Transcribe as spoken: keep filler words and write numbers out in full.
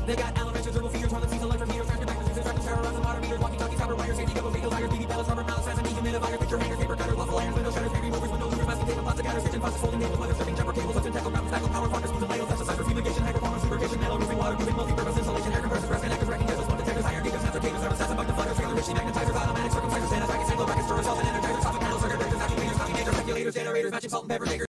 They got elevators, gerbil feeders, toilet seats, electric heaters, trash compactors, extractors, terrorizing water meters, walkie-talkies, copper wires, safety goggles, legal tires, P V pellets, rubber mallets, fans, and dehumidifiers, picture hangers, paper cutters, waffle irons, window shutters, baby movers, window louvres, masking tape, plastic counters, kitchen faucets, folding tables, weather stripping, jumper cables, hooks and tackle, grout, spackle, power fuckers, spoons and ladles, pesticides for fumigation, high performance lubrication, metal roofing, water moving, multi-purpose insulation, air compressors, brass connectors, wrecking tables, smoke detectors, iron geekers, sensor cables, thermostats, and bug deflectors, trailer hitch, magnetizers, automatic circumcisers, sanitizers, halo brackets, storage, salt and energizers, topic panels, circuit breakers, vacuum cleaners, coffee makers, speculators, generators, matching salt and pepper shakers.